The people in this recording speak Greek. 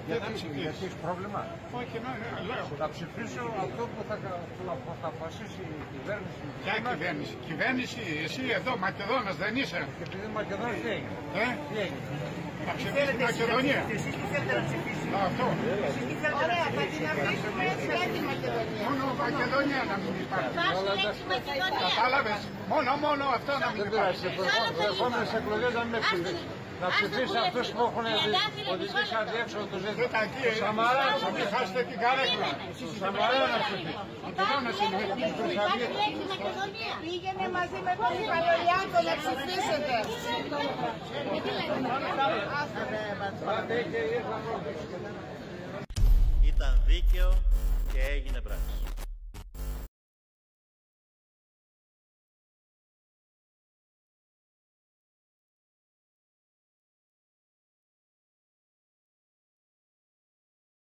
Γιατί έχει πρόβλημα. Όχι, λέω. Θα ψηφίσω αυτό που θα αποφασίσει η κυβέρνηση. Ποια κυβέρνηση? Κυβέρνηση, εσύ εδώ Μακεδόνας δεν είσαι? Και επειδή Μακεδόνας τι έγινε? Τι έγινε? Θα ψηφίσει η Μακεδονία. Εσείς τι θέλετε να ψηφίσετε? Αυτό. Ωραία, θα την αφήσουμε έτσι τη Μακεδονία. Μόνο Μακεδονία να μην υπάρχει. Κατάλαβες? Μόνο αυτό να μην υπάρχει. Στις επόμενες εκλογές να μην ψηφίσει. Να ψηφίσει αυτούς που έχουν οδηγήσει αδιέξοδο το ζήτημα. Το Σαμαρά, θα μην χάσετε την καρέκλα. Το Σαμαρά να ψηφίσει. Μακεδόνας είναι. Πήγαινε μαζί με τον Ιππαλαιολιάκο να ψηφίσετε. Ήταν δίκαιο και έγινε πράξη.